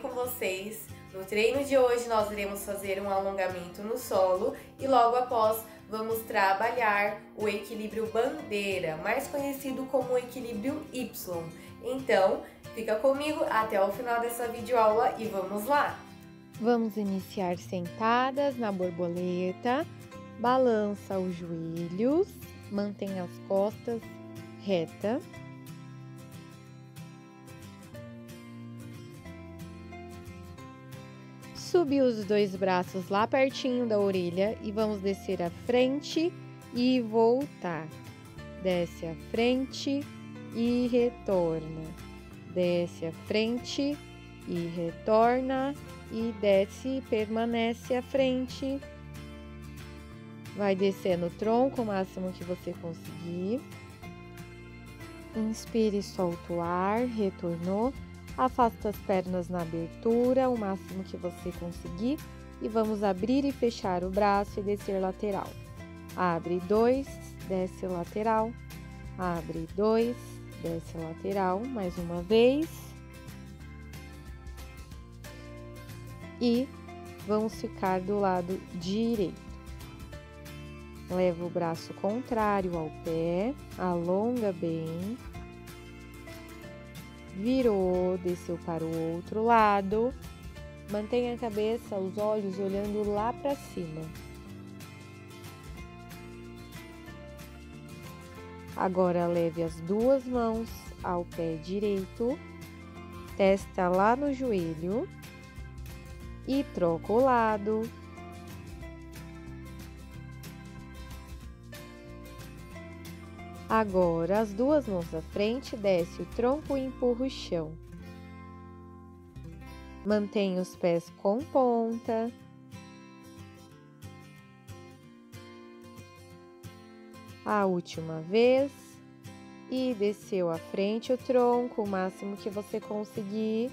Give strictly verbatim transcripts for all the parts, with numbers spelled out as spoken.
com vocês. No treino de hoje nós iremos fazer um alongamento no solo e logo após vamos trabalhar o equilíbrio bandeira, mais conhecido como equilíbrio Y. Então, fica comigo até o final dessa videoaula e vamos lá! Vamos iniciar sentadas na borboleta, balança os joelhos, mantém as costas reta. Subir os dois braços lá pertinho da orelha e vamos descer à frente e voltar. Desce à frente e retorna. Desce à frente e retorna e desce e permanece à frente. Vai descendo o tronco o máximo que você conseguir. Inspire, solta o ar, retornou. Afasta as pernas na abertura, o máximo que você conseguir. E vamos abrir e fechar o braço e descer lateral. Abre dois, desce lateral. Abre dois, desce lateral. Mais uma vez. E vamos ficar do lado direito. Leva o braço contrário ao pé, alonga bem. Virou, desceu para o outro lado. Mantenha a cabeça, os olhos olhando lá para cima. Agora leve as duas mãos ao pé direito. Testa lá no joelho. E troca o lado. Agora, as duas mãos à frente, desce o tronco e empurra o chão. Mantenha os pés com ponta. A última vez. E desceu à frente o tronco, o máximo que você conseguir.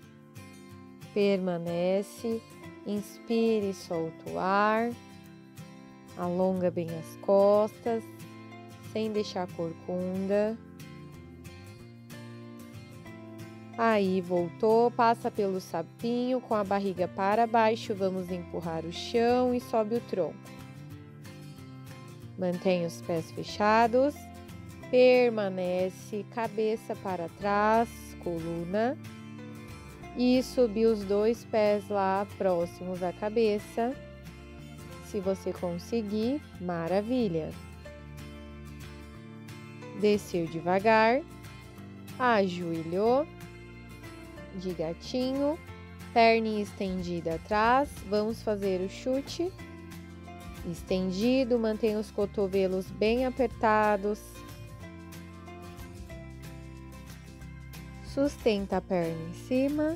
Permanece. Inspire, solta o ar. Alonga bem as costas. Sem deixar corcunda. Aí, voltou, passa pelo sapinho, com a barriga para baixo, vamos empurrar o chão e sobe o tronco. Mantém os pés fechados, permanece, cabeça para trás, coluna. E subir os dois pés lá próximos à cabeça. Se você conseguir, maravilha. Desceu devagar, ajoelhou, de gatinho, perninha estendida atrás, vamos fazer o chute, estendido, mantenha os cotovelos bem apertados, sustenta a perna em cima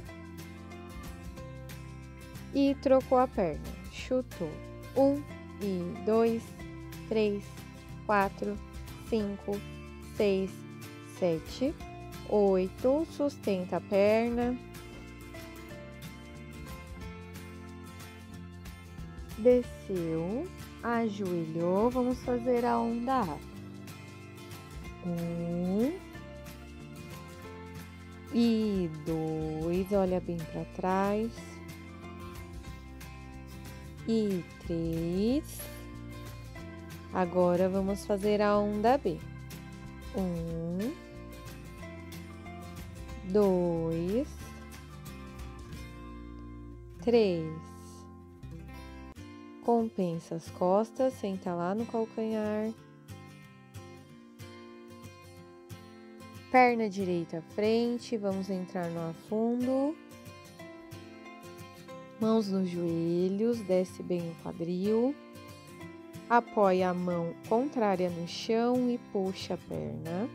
e trocou a perna, chutou, um, e dois, três, quatro, cinco, seis, sete, oito, sustenta a perna, desceu, ajoelhou, vamos fazer a onda A. Um e dois, olha bem para trás, e três, agora vamos fazer a onda B. Um, dois, três. Compensa as costas, senta lá no calcanhar. Perna direita à frente, vamos entrar no afundo. Mãos nos joelhos, desce bem o quadril. Apoia a mão contrária no chão e puxa a perna.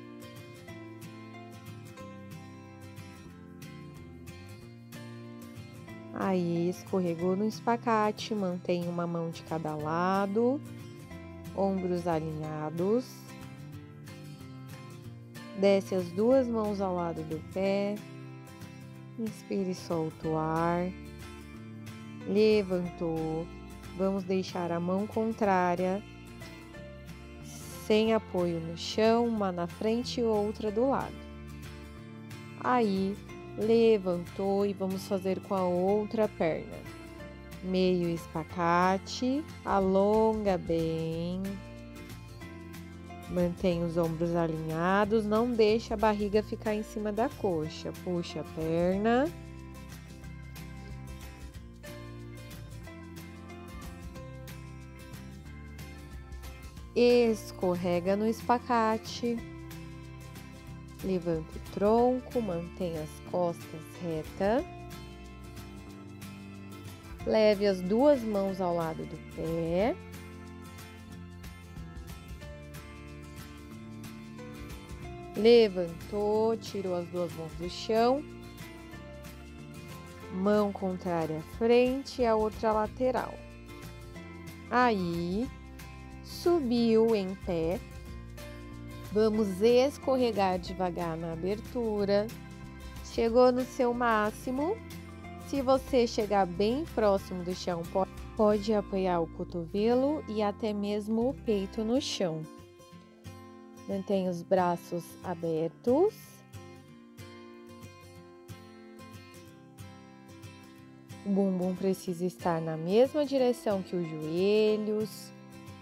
Aí, escorregou no espacate, mantém uma mão de cada lado, ombros alinhados. Desce as duas mãos ao lado do pé. Inspire e solta o ar. Levantou. Vamos deixar a mão contrária, sem apoio no chão, uma na frente e outra do lado. Aí, levantou e vamos fazer com a outra perna. Meio espacate, alonga bem. Mantém os ombros alinhados, não deixa a barriga ficar em cima da coxa. Puxa a perna. Escorrega no espacate. Levanta o tronco, mantém as costas retas. Leve as duas mãos ao lado do pé. Levantou, tirou as duas mãos do chão. Mão contrária à frente e a outra lateral. Aí, subiu em pé. Vamos escorregar devagar na abertura. Chegou no seu máximo. Se você chegar bem próximo do chão, pode apoiar o cotovelo e até mesmo o peito no chão. Mantenha os braços abertos. O bumbum precisa estar na mesma direção que os joelhos.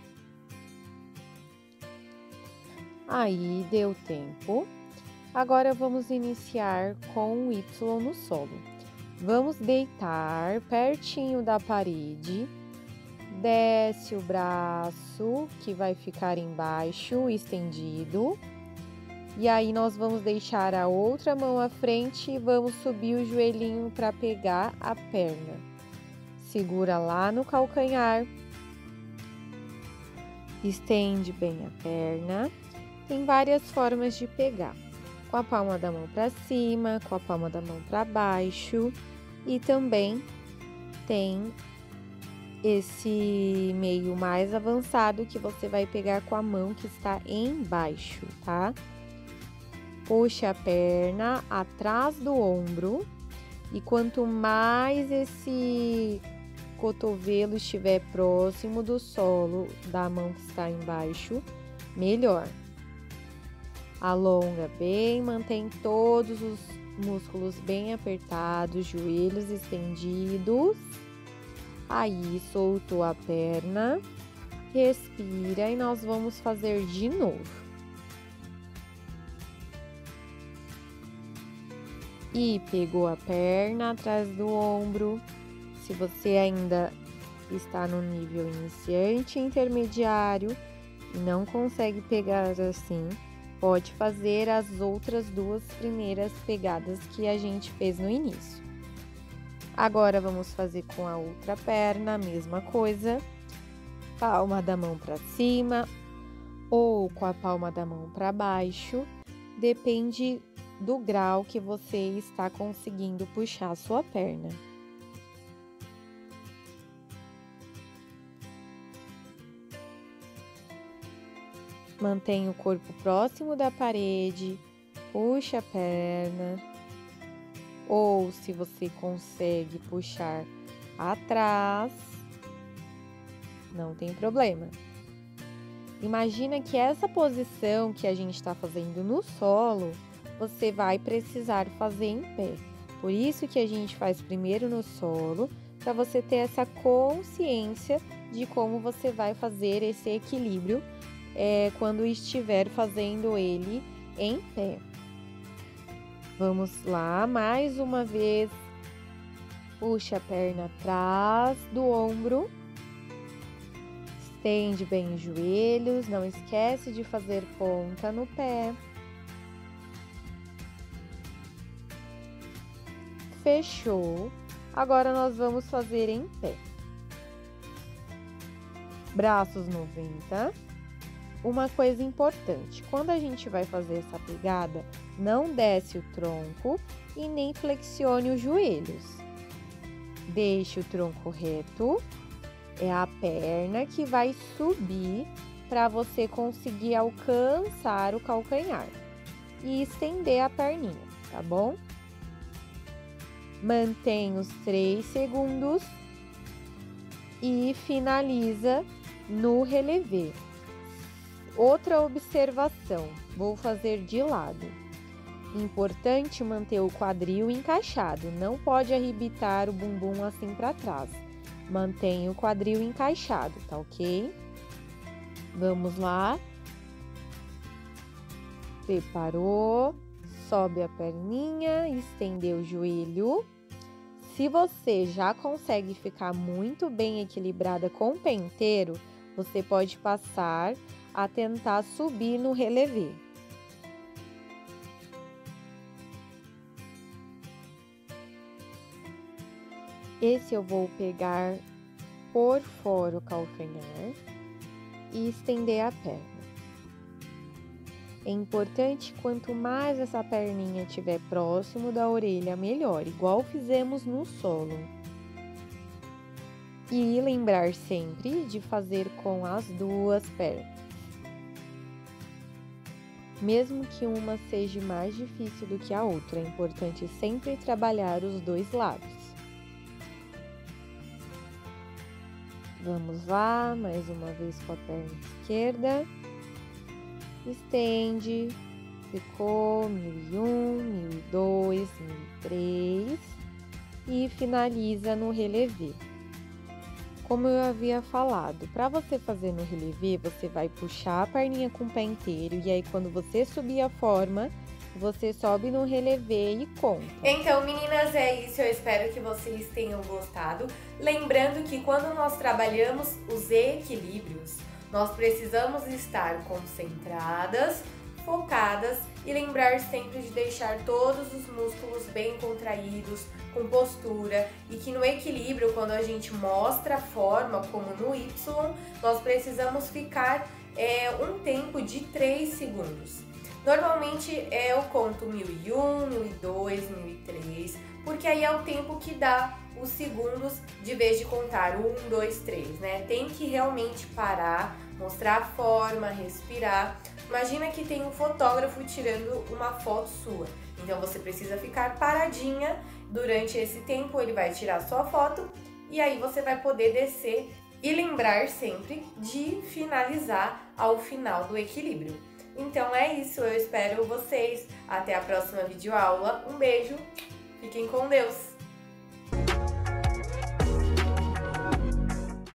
Aí, deu tempo. Agora, vamos iniciar com o Y no solo. Vamos deitar pertinho da parede. Desce o braço, que vai ficar embaixo, estendido. E aí, nós vamos deixar a outra mão à frente e vamos subir o joelhinho para pegar a perna. Segura lá no calcanhar. Estende bem a perna. Tem várias formas de pegar. Com a palma da mão para cima, com a palma da mão para baixo. E também tem esse meio mais avançado que você vai pegar com a mão que está embaixo, tá? Puxa a perna atrás do ombro. E quanto mais esse cotovelo estiver próximo do solo da mão que está embaixo, melhor. Alonga bem, mantém todos os músculos bem apertados, joelhos estendidos. Aí, soltou a perna, respira e nós vamos fazer de novo. E pegou a perna atrás do ombro. Se você ainda está no nível iniciante, intermediário e não consegue pegar assim, pode fazer as outras duas primeiras pegadas que a gente fez no início. Agora, vamos fazer com a outra perna, a mesma coisa. Palma da mão para cima ou com a palma da mão para baixo. Depende do grau que você está conseguindo puxar a sua perna. Mantenha o corpo próximo da parede, puxa a perna. Ou, se você consegue puxar atrás, não tem problema. Imagina que essa posição que a gente está fazendo no solo, você vai precisar fazer em pé. Por isso que a gente faz primeiro no solo, para você ter essa consciência de como você vai fazer esse equilíbrio É, quando estiver fazendo ele em pé. Vamos lá, mais uma vez. Puxa a perna atrás do ombro. Estende bem os joelhos. Não esquece de fazer ponta no pé. Fechou. Agora nós vamos fazer em pé. Braços noventa. Uma coisa importante, quando a gente vai fazer essa pegada, não desce o tronco e nem flexione os joelhos. Deixe o tronco reto, é a perna que vai subir para você conseguir alcançar o calcanhar e estender a perninha, tá bom? Mantém os três segundos e finaliza no relevé. Outra observação, vou fazer de lado. Importante manter o quadril encaixado, não pode arrebitar o bumbum assim para trás. Mantenha o quadril encaixado, tá ok? Vamos lá. Preparou, sobe a perninha, estendeu o joelho. Se você já consegue ficar muito bem equilibrada com o penteiro, você pode passar a tentar subir no relevé. Esse eu vou pegar por fora o calcanhar e estender a perna. É importante, quanto mais essa perninha estiver próximo da orelha, melhor, igual fizemos no solo. E lembrar sempre de fazer com as duas pernas. Mesmo que uma seja mais difícil do que a outra, é importante sempre trabalhar os dois lados. Vamos lá, mais uma vez com a perna esquerda. Estende, ficou mil e um, mil e dois, mil e três e finaliza no relevé. Como eu havia falado, para você fazer no relevé, você vai puxar a perninha com o pé inteiro e aí quando você subir a forma, você sobe no relevé e conta. Então, meninas, é isso. Eu espero que vocês tenham gostado. Lembrando que quando nós trabalhamos os equilíbrios, nós precisamos estar concentradas, focadas e lembrar sempre de deixar todos os músculos bem contraídos, com postura, e que no equilíbrio, quando a gente mostra a forma, como no Y, nós precisamos ficar é, um tempo de três segundos. Normalmente eu conto mil e um, mil e dois, mil e três, porque aí é o tempo que dá os segundos de vez de contar um, dois, três, né? Tem que realmente parar, mostrar a forma, respirar. Imagina que tem um fotógrafo tirando uma foto sua, então você precisa ficar paradinha durante esse tempo, ele vai tirar sua foto e aí você vai poder descer e lembrar sempre de finalizar ao final do equilíbrio. Então é isso, eu espero vocês. Até a próxima videoaula. Um beijo, fiquem com Deus!